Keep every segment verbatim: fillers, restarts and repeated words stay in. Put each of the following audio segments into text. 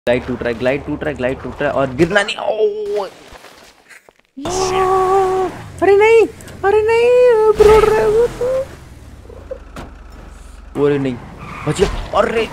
Glide टूट रहा है, ग्लाइड टूट रहा है, ग्लाइड टूट रहा है और गिरना नहीं। ओ अरे नहीं, अरे नहीं, ब्रो अरे नहीं, बचिए। अरे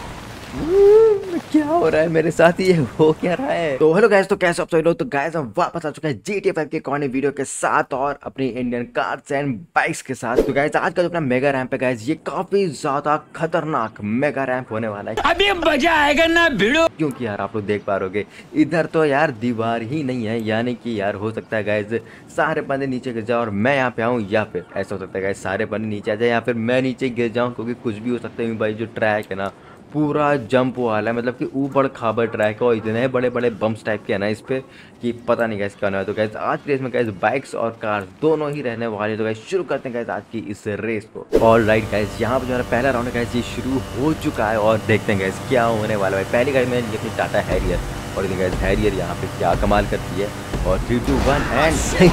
क्या हो रहा है मेरे साथ, ये हो क्या रहा है। तो हेलो गाइस, तो कैसे आप सभी लोग। तो गाइस हम वापस आ चुके हैं जी टी ए फाइव के कॉर्नर वीडियो के साथ और अपनी इंडियन कार्स एंड बाइक्स के साथ। तो गाइस आज का जो अपना मेगा रैंप है गाइस, ये काफी ज्यादा खतरनाक मेगा रैंप होने वाला है। अभी मजा आएगा ना भिड़ो, क्योंकि यार आप लोग देख पा रहे इधर तो यार दीवार ही नहीं है, यानी कि यार हो सकता है गाइस सारे बंदे नीचे गिर जाओ और मैं यहाँ पे आऊँ, या फिर ऐसा हो सकता है गाइस सारे बंदे नीचे आ जाए या फिर मैं नीचे गिर जाऊँ, क्योंकि कुछ भी हो सकता है भाई। जो ट्रैक है ना पूरा जंप वाला है, मतलब कि ऊबड़ खाबड़ ट्रैक है और इतने बड़े बड़े बम्प्स टाइप के है ना इस पे कि पता नहीं कैसे क्या होने वाला। तो गैस आज की रेस में गैस बाइक्स और कार्स दोनों ही रहने वाले। तो गैस शुरू करते हैं गैस आज की इस रेस को। ऑल राइट गैस, यहाँ पर जो है पहला राउंड गैस ये शुरू हो चुका है और देखते हैं गैस क्या होने वाला है। पहली गाड़ी में अपनी टाटा हैरियर और गैस हैरियर यहाँ पे क्या कमाल करती है। और थ्री टू वन एंड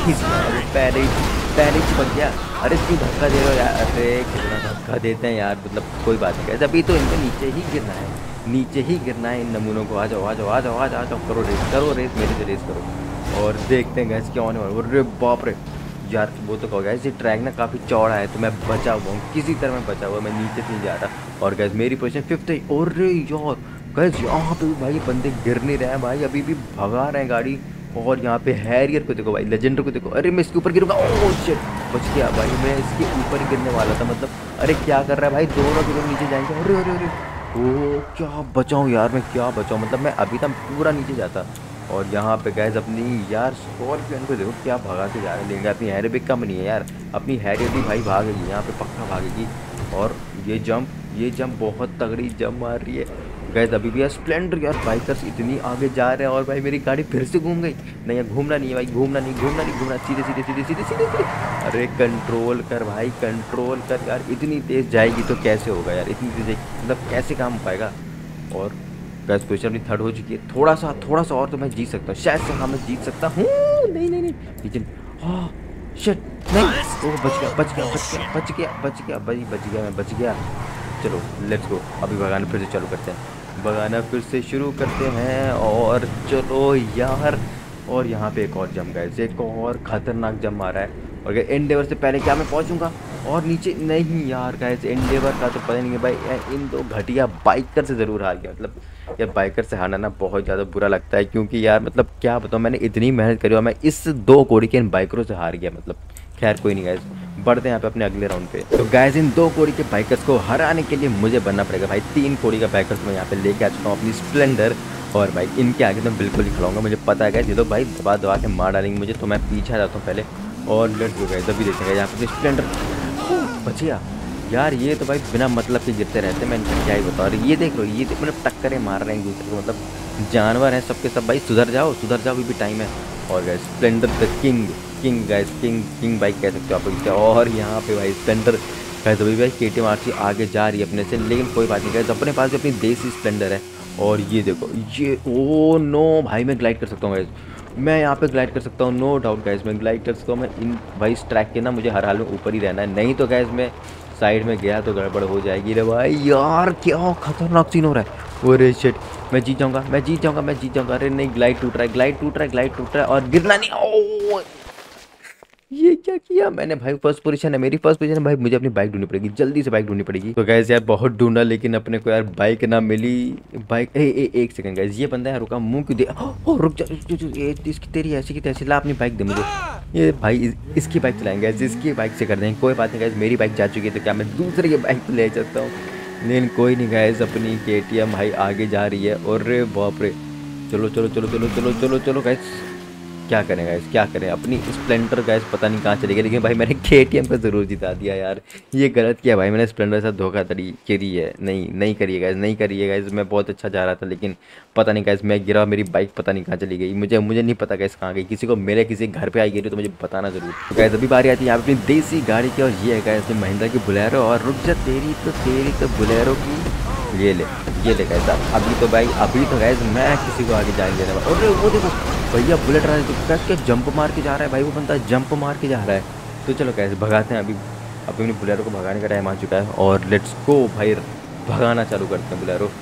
पहले ही पहले ही चिपक गया। अरे क्यों धक्का दे रहे हो यार, अरे कितना धक्का देते हैं यार, मतलब कोई बात नहीं। अभी तो इनको नीचे ही गिरना है, नीचे ही गिरना है इन नमूनों को। आ जाओ आ जाओ आ जाओ आ जाओ आ जाओ, करो रेस, करो रेस, मेरे से रेस करो और देखते हैं गैस क्या होने वाला। अरे बाप रे यार, वो तो कहो गैस ये ट्रैक ना काफ़ी चौड़ा है, तो मैं बचा हुआ हूँ, किसी तरह मैं बचा हुआ, मैं नीचे से नहीं जा रहा। और गैस मेरी पोजीशन फिफ्थ है। और यार गैस यहाँ पे भी भाई बंदे गिर नहीं रहे हैं भाई, अभी भी भगा रहे हैं गाड़ी। और यहाँ पे हैरियर को देखो भाई, लेजेंडर को देखो। अरे मैं इसके ऊपर गिरूंगा, ओह शिट, बच गया भाई, मैं इसके ऊपर ही गिरने वाला था। मतलब अरे क्या कर रहा है भाई, दोनों दोनों नीचे जाएंगे। अरे अरे अरे ओह क्या बचाऊँ यार, मैं क्या बचाऊँ, मतलब मैं अभी तक पूरा नीचे जाता। और यहाँ पे गैस अपनी यार स्कॉर्पियन को देखो क्या भगा के जा रहे हैं, लेकिन अपनी हैरियर भी कम नहीं है यार, अपनी हैरियर भी भाई भागेगी, यहाँ पे पक्का भागेगी। और ये जंप ये जंप बहुत तगड़ी जंप मार रही है गैस। अभी भी यार स्प्लेंडर यार बाइकर्स इतनी आगे जा रहे हैं और भाई मेरी गाड़ी फिर से घूम गई। नहीं घूमना नहीं है भाई, घूमना नहीं घूमना नहीं घूमना, सीधे सीधे सीधे सीधे सीधे सीधे। अरे कंट्रोल कर भाई, कंट्रोल कर यार, इतनी तेज़ जाएगी तो कैसे होगा यार, इतनी तेज़ मतलब कैसे काम हो पाएगा। और गैस पोजिशन अपनी थर्ड हो चुकी है, थोड़ा सा थोड़ा सा और तो मैं जीत सकता हूँ, शायद से हाँ मैं जीत सकता हूँ। नहीं नहीं नहीं लेकिन हाँ शिट नहीं, ओ बच गया बच गया बच गया बच गया बच गया भाई, बच गया मैं, बच गया। चलो लेट्स गो, अभी भगाना फिर से चालू करते हैं, भगाना फिर से शुरू करते हैं। और चलो यार, और यहाँ पे एक और जम गया, एक और खतरनाक जम आ रहा है। और एंडेवर से पहले क्या मैं पहुँचूंगा और नीचे नहीं यार गाइस, एंडेवर का तो पता नहीं है भाई, इन दो घटिया बाइकर से ज़रूर हार गया। मतलब यार बाइकर से हारना ना बहुत ज़्यादा बुरा लगता है, क्योंकि यार मतलब क्या बताऊँ, मैंने इतनी मेहनत करी और मैं इस दो कोड़ी के इन बाइकरों से हार गया। मतलब खैर कोई नहीं गाइस, बढ़ते हैं यहाँ पे अपने अगले राउंड पे। तो गाइस इन दो कोड़ी के बाइकर्स को हराने के लिए मुझे बनना पड़ेगा भाई तीन कोड़ी का बाइकर्स मैं यहाँ पे लेके आ चुका हूँ अपनी स्प्लेंडर। और भाई इनके आगे तो बिल्कुल नहीं खड़ाऊंगा, मुझे पता है गाइस ये तो भाई दबा दबा के मार डालेंगे मुझे, तो मैं पीछे आ जाता हूँ पहले। और लेट्स गो गाइस, अभी देखेंगे यहाँ पे स्प्लेंडर बचिया। यार ये तो भाई बिना मतलब के गिरते रहते हैं, मैं इनका क्या ही बता रही। ये देख लो, ये देख मतलब टक्करें मार रहे हैं एक दूसरे को, मतलब जानवर हैं सबके सब भाई, सुधर जाओ सुधर जाओ, अभी भी टाइम है। और guys Splendor the king, king guys, king king bike कह सकते हो आप लोग। और यहाँ पे भाई स्प्लेंडर गाइस अभी भाई के टी एम आर सी आगे जा रही है अपने से, लेकिन कोई बात नहीं गाइस, अपने पास भी अपनी देसी स्प्लेंडर है। और ये देखो ये, ओ नो भाई मैं ग्लाइड कर सकता हूँ गाइस, मैं यहाँ पे ग्लाइड कर सकता हूँ, नो डाउट गाइस मैं ग्लाइड कर सकता हूँ। मैं इन भाई इस ट्रैक के ना मुझे हर हाल में ऊपर ही रहना है, नहीं तो गाइस मैं साइड में गया तो गड़बड़ हो जाएगी रे भाई। यार क्या खतरनाक सीन हो रहा है। अरे शिट, मैं जीत जाऊंगा मैं जीत जाऊंगा मैं जीत जाऊंगा। अरे नहीं, ग्लाइड टूट रहा है, ग्लाइड टूट रहा है, ग्लाइड टूट रहा है और गिरना नहीं। ओ ये क्या किया मैंने भाई, फर्स्ट पोजीशन है मेरी, फर्स्ट पोजीशन है भाई, मुझे अपनी बाइक ढूंढनी पड़ेगी, जल्दी से बाइक ढूंढनी पड़ेगी। तो गैस यार बहुत ढूंढा लेकिन अपने को यार बाइक ना मिली। बाइक ए, ए, एक सेकंड गैस, ये बंदा है रुका, मुंह क्यों दे, ओ रुक जा, ये इसकी तेरी ऐसी की तैसी, ला अपनी बाइक दे मुझे। ये भाई इस, इसकी बाइक चलाएंगे गैस, इसकी बाइक से कर देंगे, कोई बात नहीं गैस, मेरी बाइक जा चुकी है तो क्या मैं दूसरे की बाइक ले सकता हूँ, लेकिन कोई नहीं गैस, अपनी के टी एम भाई आगे जा रही है। और रे बाप रे, चलो चलो चलो चलो चलो चलो चलो गैस, क्या करें गाइस क्या करें, अपनी स्प्लेंडर गाइस पता नहीं कहाँ चली गई, लेकिन भाई मैंने के टी एम को ज़रूर जिता दिया यार। ये गलत किया भाई मैंने, स्प्लेंडर से धोखाधड़ी करी है, नहीं नहीं करिए गाइस, नहीं करिए गाइस, मैं बहुत अच्छा जा रहा था लेकिन पता नहीं गाइस मैं गिरा, मेरी बाइक पता नहीं कहाँ चली गई, मुझे मुझे नहीं पता गाइस कहाँ गई, किसी को मेरे किसी घर पर आई गई तो मुझे बताना ज़रूर। तो गाइस अभी बारी आती है यहाँ अपनी देसी गाड़ी की, और ये है गाइस महिंद्रा की बुलेरो। और रुक जा तेरी तो तेरी तो बुलेरो की, ये ले ये ले गाइस, अभी तो भाई अभी तो गाइस मैं किसी को आगे जाने देने वाला। और वो देखो भैया बुलेट रहा है, तो क्या जंप मार के जा रहा है भाई, वो बंदा जंप मार के जा रहा है। तो चलो कैसे भगाते हैं, अभी अभी अपनी बुलेरो को भगाने का टाइम आ चुका है। और लेट्स गो भाई, भगाना चालू करते हैं बुलेरो।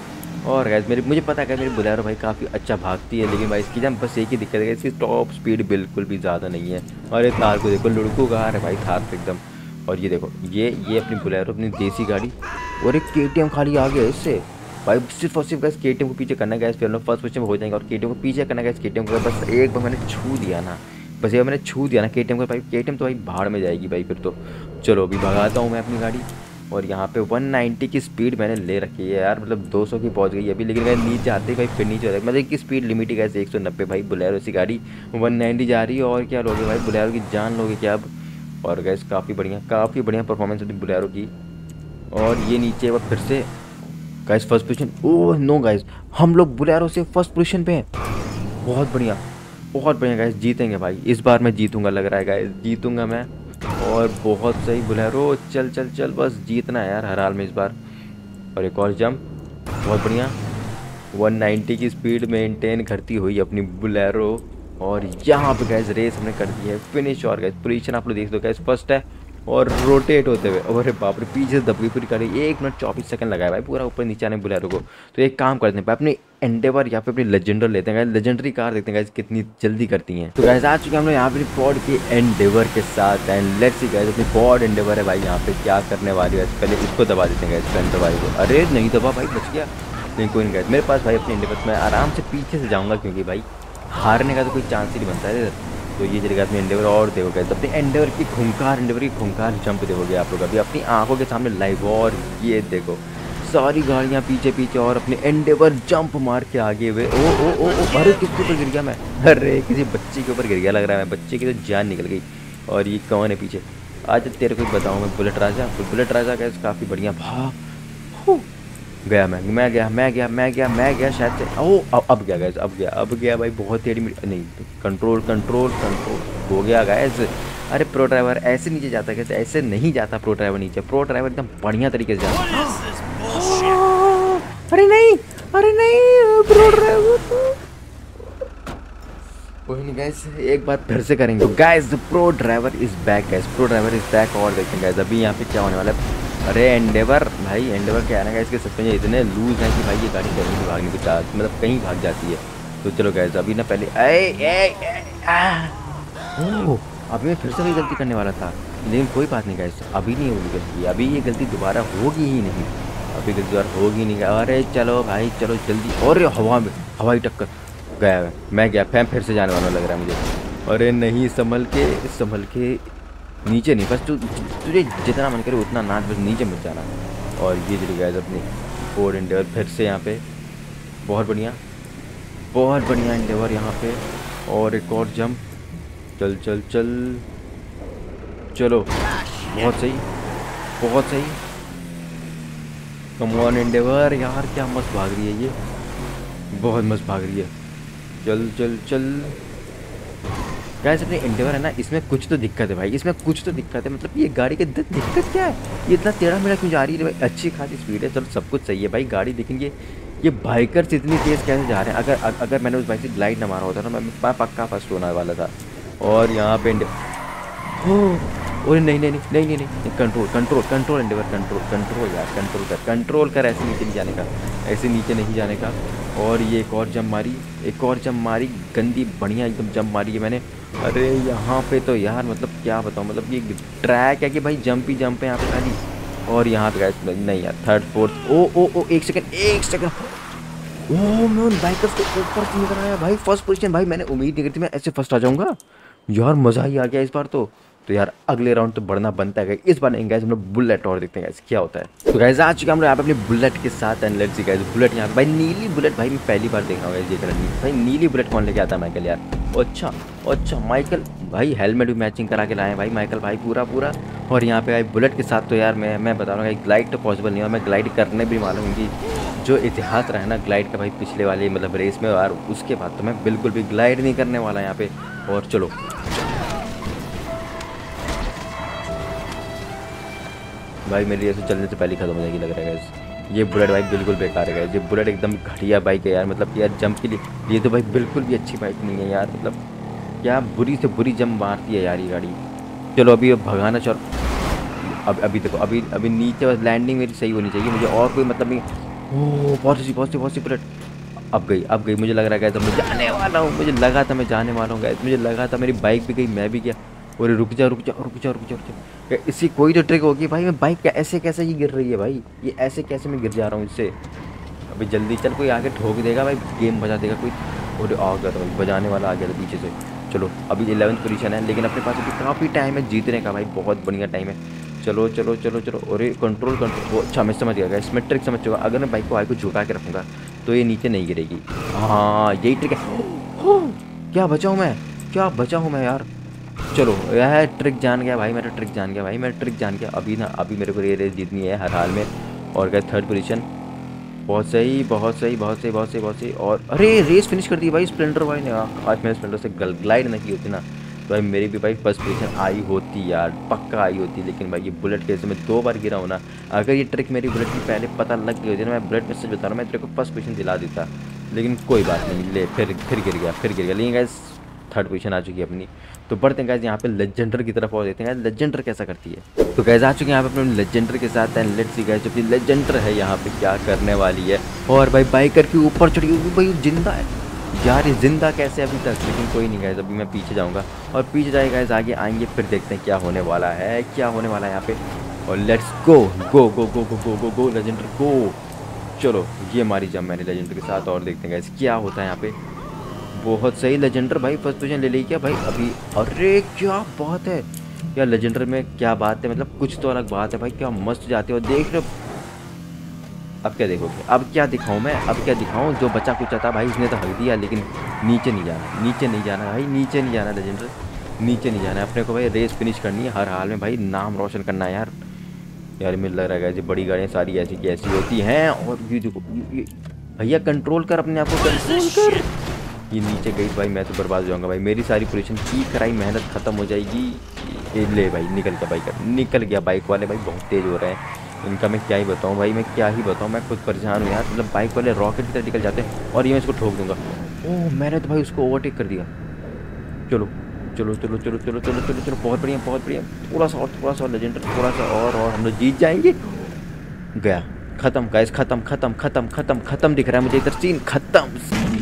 और गैस मेरी मुझे पता है मेरी बोलेरो भाई काफ़ी अच्छा भागती है, लेकिन भाई इसकी जब बस एक ही दिक्कत है, इसकी टॉप स्पीड बिल्कुल भी ज़्यादा नहीं है। और ये थार को देखो, लुड़कू कहाँ है भाई थार पे एकदम। और ये देखो ये ये अपनी बोलेरो अपनी देसी गाड़ी, और एक के टी एम खाली आ गया इससे भाई। सिर्फ और सिर्फ गैस के टी एम को पीछे करना गैस, फिर हम लोग फर्स्ट पोजिशन में हो जाएंगे। और के टी एम को पीछे करना गैस, के टी एम को बस एक बार मैंने छू दिया ना, बस ये मैंने छू दिया ना के टी एम को भाई, के टी एम तो भाई भाड़ में जाएगी भाई फिर तो। चलो अभी भगाता हूँ मैं अपनी गाड़ी। और यहाँ पे वन नाइंटी की स्पीड मैंने ले रखी है यार, मतलब दो सौ की पहुँच गई अभी, लेकिन अगर नीचे आते ही भाई फिर नीचे हो जाएगा। मतलब की स्पीड लिमिट ही कैसे एक सौ नब्बे भाई, बोलेरो सी गाड़ी वन नाइंटी जा रही है। और क्या लोगे भाई, बोलेरो की जान लोगे क्या अब। और गैस काफ़ी बढ़िया काफ़ी बढ़िया परफॉर्मेंस होती बोलेरो की। और ये नीचे वो फिर से guys first position, oh no guys हम लोग बोलेरो से फर्स्ट पोजीशन पे हैं। बहुत बढ़िया बहुत बढ़िया गाइस, जीतेंगे भाई इस बार, मैं जीतूंगा लग रहा है गाइस, जीतूंगा मैं। और बहुत सही बोलेरो, चल चल चल बस जीतना है यार हर हाल में इस बार। और एक और जंप, बहुत बढ़िया। वन नाइंटी की स्पीड मेंटेन करती हुई अपनी बोलेरो। और यहाँ पे गैस रेस हमने कर दी है फिनिश। और गैस पोजीशन आप लोग देख दो गैस, फर्स्ट है और रोटेट होते हुए, अरे बाप रे पीछे से दबकी पूरी कर रही है। एक मिनट चौबीस सेकंड लगाया भाई पूरा ऊपर नीचे आने बोलेरो को। तो एक काम करते हैं अपनी एंडेवर या फिर अपनी लेजेंडर लेते हैं, लेजेंडरी कार देखते हैं गाइस कितनी जल्दी करती हैं। तो गाइस आ चुके हैं हम लोग यहाँ पे पॉड की एंडेवर के साथ। एंड लेट्स सी गाइस अपनी पॉड एंडेवर है भाई, यहाँ पे क्या करने वाली है। पहले इसको दबा देते हैं गाइस, फ्रंट भाई को। अरे नहीं दबा भाई, बच गया। नहीं कोई नहीं गाइस, मेरे पास भाई अपनी एंडेवर, मैं आराम से पीछे से जाऊँगा क्योंकि भाई हारने का तो कोई चांस ही नहीं बनता है इधर। तो ये जगह अपनी एंडेवर और देखोगे अपनी एंडेवर की खूंखार एंडेवर की खूंखार जंप देखोगे आप लोग अभी अपनी आंखों के सामने लाइव। और ये देखो सारी गाड़ियाँ पीछे पीछे और अपने एंडेवर जंप मार के आगे हुए। ओ ओ ओ ओ अरे किसके ऊपर गिर गया मैं, अरे किसी बच्चे के ऊपर गिर गया लग रहा है, मैं बच्चे की तो जान निकल गई। और ये कौन है पीछे, आज तेरे को बताऊँ मैं, बुलेट राजा। बुलेट राजा का काफ़ी बढ़िया भाग गया, मैं मैं गया मैं गया मैं गया मैं गया शायद से। ओ अब अब गया गैस, अब गया अब गया भाई, बहुत तेरी नहीं, कंट्रोल कंट्रोल कंट्रोल हो गया गैस। अरे प्रो ड्राइवर ऐसे नीचे जाता कैसे, ऐसे नहीं जाता प्रो ड्राइवर नीचे, प्रो ड्राइवर एकदम बढ़िया तरीके से जाता। अरे नहीं अरे नहीं प्रो ड्राइवर, कोई नहीं गैस एक बार फिर से करेंगे guys. Pro driver is back guys, pro driver is back. और देखेंगे गैस अभी यहाँ पे क्या होने वाला है। अरे एंडेवर भाई, एंडेवर क्या है ना गैस, इसके सस्पेंशन इतने लूज हैं कि भाई ये गाड़ी कहीं नहीं भागने की चाहत, मतलब कहीं भाग जाती है। तो चलो गैस अभी ना पहले ए ए ओह अभी मैं फिर से वही गलती करने वाला था, लेकिन कोई बात नहीं गैस, अभी नहीं होगी गलती, अभी ये गलती दोबारा होगी ही नहीं, अभी गलती दोबारा होगी नहीं। अरे चलो भाई चलो जल्दी। और हवा में हवाई टक्कर गया, मैं गया फैम फिर से जाने वाला लग रहा है मुझे। अरे नहीं संभल के संभल के, नीचे नहीं, बस तू तुझे जितना मन करे उतना नाच, बस नीचे मत जाना। और ये चली गए अपनी फोर एंडेवर फिर से यहाँ पे, बहुत बढ़िया बहुत बढ़िया एंडेवर यहाँ पे। और एक और जंप, चल चल चल चलो, बहुत सही बहुत सही। कम ऑन एंडेवर यार, क्या मस्त भाग रही है ये, बहुत मस्त भाग रही है। चल चल चल गाइस अपनी एंडेवर है ना, इसमें कुछ तो दिक्कत है भाई, इसमें कुछ तो दिक्कत है। मतलब ये गाड़ी की दिक्कत क्या है, ये इतना टेढ़ा मेढ़ा क्यों जा रही है भाई। अच्छी खासी स्पीड है, चलो सब कुछ सही है भाई गाड़ी, लेकिन ये ये बाइकर्स इतनी तेज़ कैसे जा रहे हैं। अगर अगर मैंने उस बाइक से ग्लाइड ना मारा होता ना, मैं पक्का फर्स्ट होने वाला था। और यहाँ पे हो और नहीं नहीं नहीं नहीं नहीं नहीं control control control Endeavour control control यार, कंट्रोल कर कंट्रोल कर, ऐसे नीचे नहीं जाने का, ऐसे नीचे नहीं जाने का। और ये एक और जंप मारी, एक और जंप मारी, गंदी बढ़िया एकदम जंप मारी है मैंने। अरे यहाँ पे तो यार मतलब क्या बताऊँ, मतलब ये ट्रैक है कि भाई जंप ही जंप है यहाँ पे खाली। और यहाँ पे गाइस नहीं यार, थर्ड फोर्थ, ओ ओ ओ एक सेकंड एक सेकंड, ओ मैं उन बाइकर्स के ऊपर से निकल आया भाई, फर्स्ट पोजीशन भाई। मैंने उम्मीद नहीं करी थी मैं ऐसे फर्स्ट आ जाऊँगा यार, मज़ा ही आ गया इस बार तो। तो यार अगले राउंड तो बढ़ना बनता है, इस बार नहीं गाइस हम लोग बुलेट और देखते हैं गाइस क्या होता है। तो गाइस आ चुके हम लोग यहाँ पे अपनी बुलेट के साथ, and let's see guys Bullet यहाँ पे भाई, नीली बुलेट भाई, मैं पहली बार देख रहा हूँ ये कलर भाई, नीली बुलेट कौन लेके आता है माइकल यार। अच्छा अच्छा माइकल भाई, हेलमेट भी मैचिंग करा के लाए भाई माइकल भाई पूरा पूरा। और यहाँ पे भाई बुलेट के साथ तो यार मैं मैं बता रहा हूँ ग्लाइड तो पॉसिबल नहीं है, और मैं ग्लाइड करने भी मालूम कि जो इतिहास रहा है ना ग्लाइड का भाई पिछले वाले मतलब रेस में, और उसके बाद तो मैं बिल्कुल भी ग्लाइड नहीं करने वाला यहाँ पे। और चलो भाई मेरी ऐसे चलने से पहले खत्म हो जाएगी लग रहा है गाइस। ये बुलेट भाई बिल्कुल बेकार है गाइस, ये बुलेट एकदम घटिया बाइक है यार, मतलब यार जंप के लिए ये तो भाई बिल्कुल भी अच्छी बाइक नहीं है यार, मतलब क्या बुरी से बुरी जंप मारती है यार ये गाड़ी। चलो अभी भगाना चल, अब अभी देखो अभी अभी नीचे बस लैंडिंग मेरी सही होनी चाहिए मुझे, और कोई मतलब नहीं, ओह बहुत सी बहुत सी बहुत सी बुलेट। अब गई अब गई, मुझे लग रहा है गाइस अब मैं जाने वाला हूँ, मुझे लगा था मैं जाने वाला हूँ गाइस, मुझे लगा था मेरी बाइक भी गई मैं भी गया। और रुक जा रुक जा रुक जा रुक जा रुक जा, इसकी कोई तो ट्रिक होगी भाई। मैं बाइक ऐसे कैसे ही गिर रही है भाई, ये ऐसे कैसे मैं गिर जा रहा हूँ इससे। अभी जल्दी चल, कोई आगे ठोक देगा भाई, गेम बजा देगा कोई। और आ गया था बजाने वाला, आ गया था पीछे से। चलो अभी इलेवंथ पोजीशन है, लेकिन अपने पास अभी काफ़ी टाइम है जीतने का भाई, बहुत बढ़िया टाइम है। चलो चलो चलो चलो, और कंट्रोल कंट्रोल वो अच्छा मैं समझ गया, इसमें ट्रिक समझ चुका। अगर मैं बाइक को आगे को झुका के रखूँगा तो ये नीचे नहीं गिरेगी। हाँ यही ट्रिक है। हो, क्या बचा हूँ मैं, क्या बचा हूँ मैं यार। चलो यह ट्रिक जान गया भाई, मेरा ट्रिक जान गया भाई, मेरा ट्रिक जान गया। अभी ना अभी मेरे को ये रेस जीतनी है हर हाल में। और क्या थर्ड पोजीशन, बहुत सही बहुत सही बहुत सही बहुत सही बहुत सही। और अरे रेस फिनिश कर दी भाई स्प्लेंडर भाई ने। आज मैंने स्प्लेंडर से ग्लाइड ना की होती ना तो भाई मेरी भी भाई फर्स्ट पोजीशन आई होती यार, पक्का आई होती। लेकिन भाई ये बुलेट कैसे मैं दो बार गिरा हूँ ना, अगर ये ट्रिक मेरी बुलेट की पहले पता लग गई होती ना, मैं बुलेट में सच बता रहा हूँ मैं तेरे को फर्स्ट पोजीशन दिला देता। लेकिन कोई बात नहीं, ले फिर फिर गिर गया फिर गिर गया। लेकिन गाइस थर्ड पोजीशन आ चुकी है अपनी। तो बढ़ते हैं गाइस यहाँ पे लेजेंडर की तरफ और देते हैं गाइस लेजेंडर कैसा करती है। तो गाइस आ चुके हैं यहाँ पे अपने लेजेंडर के साथ एंड लेट्स सी गाइस जो कि लेजेंडर है यहाँ पे क्या करने वाली है। और भाई बाइकर के ऊपर चढ़ी हुई भाई जिंदा है यार, ये जिंदा कैसे अभी तक। लेकिन कोई नहीं गाइस, अभी मैं पीछे जाऊँगा और पीछे जाए गाइस आगे आएंगे, फिर देखते हैं क्या होने वाला है क्या होने वाला है यहाँ पे। और let's go go go go go go go go Legender गो। चलो ये मारी जब मैंने लेजेंडर के साथ, और देखते हैं गाइस क्या होता है यहाँ पे। बहुत सही लेजेंडर भाई, फर्स्ट पोजीशन ले ली क्या भाई अभी। अरे क्या बात है यार, लेजेंडर में क्या बात है, मतलब कुछ तो अलग बात है भाई, क्या मस्त जाते हो देख रहे हो। अब क्या देखोगे, अब क्या दिखाऊं मैं, अब क्या दिखाऊं। जो बचा कुचा था भाई इसने तो हक दिया, लेकिन नीचे नहीं जाना, नीचे नहीं जाना भाई, नीचे नहीं जाना लेजेंडर, नीचे नहीं जाना है अपने को भाई। रेस फिनिश करनी है हर हाल में भाई, नाम रोशन करना है यार। यार मुझे लग रहा है कि बड़ी गाड़ियाँ सारी ऐसी की ऐसी होती हैं। और ये देखो भैया कंट्रोल कर अपने आप को, कंट्रोल कर। ये नीचे गई भाई, मैं तो बर्बाद हो जाऊंगा भाई, मेरी सारी पोजीशन की कराई मेहनत खत्म हो जाएगी। ये ले भाई निकल गया बाइक, निकल गया। बाइक वाले भाई बहुत तेज़ हो रहे हैं, इनका मैं क्या ही बताऊं भाई, मैं क्या ही बताऊं, मैं खुद परेशान हूँ यार। मतलब बाइक वाले रॉकेट की तरह निकल जाते हैं और ये मैं इसको ठोक दूंगा। ओह मैंने तो भाई उसको ओवरटेक कर दिया। चलो चलो चलो चलो चलो चलो चलो चलो बहुत बढ़िया बहुत बढ़िया। थोड़ा सा और थोड़ा सा और लेजेंडर, थोड़ा सा और और हम लोग जीत जाएंगे। गया खत्म गाइस, खत्म खत्म खत्म खत्म खत्म दिख रहा है मुझे इधर, सीन खत्म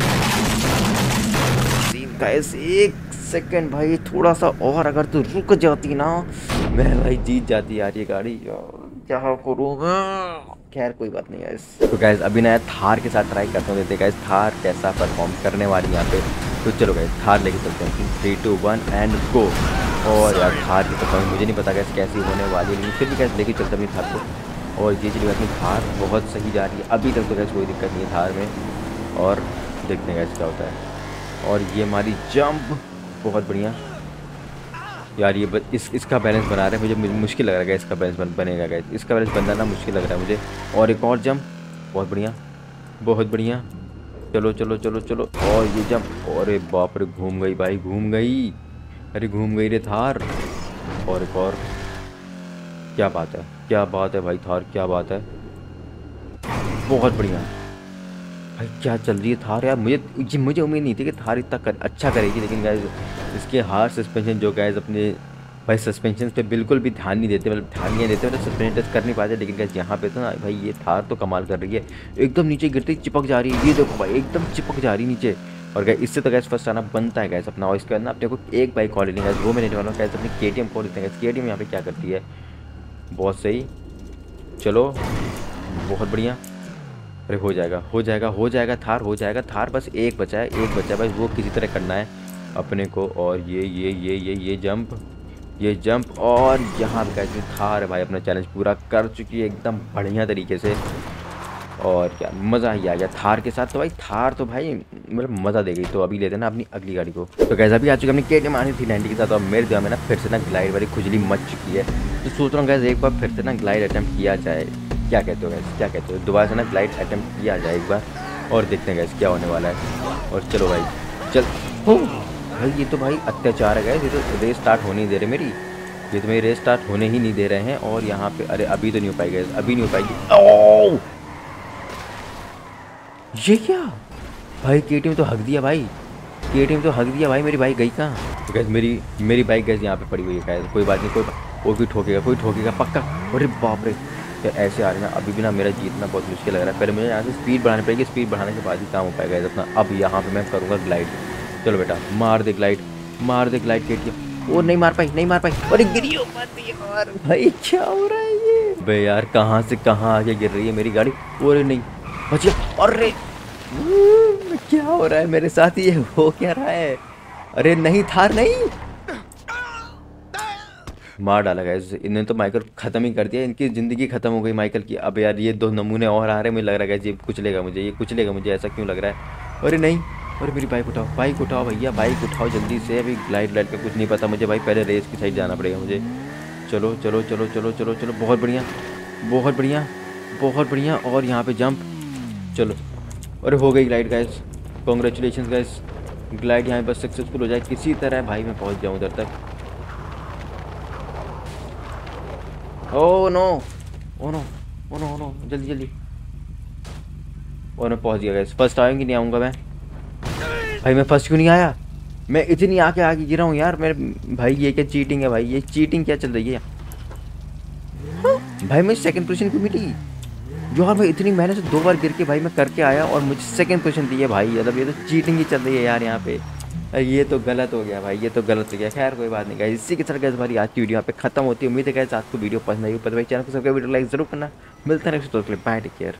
सीन गाइस। एक सेकंड भाई, थोड़ा सा और अगर तू रुक जाती ना मैं भाई जीत जाती यार ये गाड़ी। क्या करूँ मैं, खैर कोई बात नहीं है। तो गाइस अभी ना थार के साथ ट्राई करते हैं, देखते गाइस थार कैसा परफॉर्म करने वाली है यहाँ पे। तो चलो गाइस थार लेके चलते हैं, three two one and go. और यार थार की परफॉर्मेंस मुझे नहीं पता गाइस कैसी होने वाली है, लेकिन फिर भी गाइस लेके चलते हैं अपनी थार को। और ये चलिए अपनी थार बहुत सही जा रही है अभी तक, तो गाइस कोई दिक्कत नहीं है थार में। और देखते हैं गाइस क्या होता है। और ये हमारी जंप बहुत बढ़िया यार, ये ब, इस इसका बैलेंस बना रहा है मुझे, मुश्किल लग रहा है इसका बैलेंस बन, बनेगा गाइस, इसका बैलेंस बनाना मुश्किल लग रहा है मुझे। और एक और जंप बहुत बढ़िया बहुत बढ़िया। चलो चलो चलो चलो और ये जंप, अरे बाप रे घूम गई भाई घूम गई, अरे घूम गई रे थार। और एक और, क्या बात है क्या बात है भाई थार, क्या बात है बहुत बढ़िया भाई। क्या चल रही है थार यार, मुझे मुझे उम्मीद नहीं थी कि थार इतना कर, अच्छा करेगी। लेकिन गाइस इसके हार सस्पेंशन जो गाइस अपने भाई सस्पेंशन पे बिल्कुल भी ध्यान नहीं देते, मतलब ध्यान नहीं देते, मतलब सस्पेंशन टेस्ट कर नहीं पाते। लेकिन गाइस यहाँ पे तो ना भाई ये थार तो कमाल कर रही है, एकदम नीचे गिरते ही चिपक जा रही है। ये देखो भाई एकदम चिपक जा रही है नीचे। और गाइस इससे तो गैस फर्स्ट आना बनता है गैस अपना। और इसके अंदर अपने को एक बाइक कॉल लेनी है, वो मैं लेने वाला हूँ गैस अपनी के टी एम कॉल लेते हैं। के टी एम यहाँ पे क्या करती है, बहुत सही। चलो बहुत बढ़िया, अरे हो जाएगा हो जाएगा हो जाएगा थार हो जाएगा थार, बस एक बचा है एक बचा है बस, वो किसी तरह करना है अपने को। और ये ये ये ये ये जंप ये जंप और यहाँ पे कैसे थार भाई अपना चैलेंज पूरा कर चुकी है एकदम बढ़िया तरीके से। और क्या मज़ा ही आ गया थार के साथ, तो भाई थार तो भाई मतलब मज़ा दे गई। तो अभी लेते हैं ना अपनी अगली गाड़ी को। तो कैसे अभी आ चुकी अपनी के टी एम आनी थी नाइन्टी के साथ, और मेरे दिमाग में ना फिर से ना ग्लाइड वाली खुजली मच चुकी है। तो सोच रहा हूँ गैस एक बार फिर से ना ग्लाइड अटैम्प्ट किया जाए, क्या कहते हो गैस क्या कहते हो, दोबारा से ना ग्लाइड अटैम्प्ट किया जाए एक बार, और देखते हैं गैस क्या होने वाला है। और चलो भाई चल हो भाई, ये तो भाई अत्याचार है गैस, ये तो रेस स्टार्ट होने नहीं दे रहे मेरी, ये तो मेरी रेस स्टार्ट होने ही नहीं दे रहे हैं। और यहाँ पे अरे अभी तो नहीं हो पाएगी गैस, अभी नहीं हो पाएगी। ओह ये क्या भाई, के टी एम तो हक दिया भाई, के टी एम तो हक दिया भाई, मेरी बाइक गई कहाँ। तो गैस मेरी मेरी बाइक गैस यहाँ पे पड़ी हुई है गैस, कोई बात नहीं, कोई वो भी ठोकेगा कोई ठोकेगा पक्का। अरे बाप रे तो ऐसे आ रहे हैं अभी भी ना, मेरा जीतना बहुत मुश्किल लग रहा है। पहले मुझे यहाँ से स्पीड बढ़ानी पड़ेगी, स्पीड बढ़ाने के बाद ही काम हो पाएगा guys अपना। अब यहाँ पे मैं करूँगा ग्लाइड। चलो बेटा मार दे ग्लाइड, मार दे ग्लाइड के दिया। ओ नहीं मार पाई, नहीं मार पाई, अरे गिरी हो मत यार। भाई क्या हो रहा है ये बे यार, कहाँ से कहाँ आके गिर रही है मेरी गाड़ी। अरे नहीं बचिया, अरे क्या हो रहा है मेरे साथ, ये हो क्या रहा है। अरे नहीं थार नहीं, मार डाला गाइस इन्होंने तो। माइकल खत्म ही कर दिया, इनकी ज़िंदगी खत्म हो गई माइकल की। अब यार ये दो नमूने और आ रहे हैं, मुझे लग रहा है ये कुचलेगा मुझे, ये कुचलेगा मुझे, ऐसा क्यों लग रहा है। अरे नहीं, अरे मेरी बाइक उठाओ, बाइक उठाओ भैया, बाइक उठाओ जल्दी से। अभी ग्लाइड लाइट का कुछ नहीं पता मुझे भाई, पहले रेस की साइड जाना पड़ेगा मुझे। चलो चलो चलो चलो चलो चलो, बहुत बढ़िया बहुत बढ़िया बहुत बढ़िया। और यहाँ पे जंप, चलो। अरे हो गई glide guys, congratulation guys, glide यहाँ पर सक्सेसफुल हो जाए किसी तरह भाई, मैं पहुँच जाऊँ उधर तक। Oh no oh no oh no oh no, जल्दी जल्दी। और मैं पहुंच गया गाइस, फर्स्ट आऊँगी नहीं आऊँगा मैं भाई, मैं फर्स्ट क्यों नहीं आया। मैं इतनी आके आगे गिरा हूँ यार मेरे भाई, ये क्या चीटिंग है भाई, ये चीटिंग क्या चल रही है। हाँ? भाई मैं सेकंड पोजीशन क्यों मिली यार, मैं इतनी मेहनत से दो बार गिर के भाई मैं करके आया और मुझे सेकंड पोजीशन दी है भाई। मतलब ये तो चीटिंग ही चल रही है यार यहाँ पे, ये तो गलत हो गया भाई, ये तो गलत हो गया। खैर कोई बात नहीं गाइस, इसी के साथ गाइस हमारी आज की वीडियो यहाँ पे खत्म होती है। उम्मीद है गाइस आपको वीडियो पसंद आई हो, पर भाई चैनल को सब्सक्राइब, वीडियो लाइक जरूर करना। मिलता है नेक्स्ट दोस्त के लिए, बाय टेक केयर।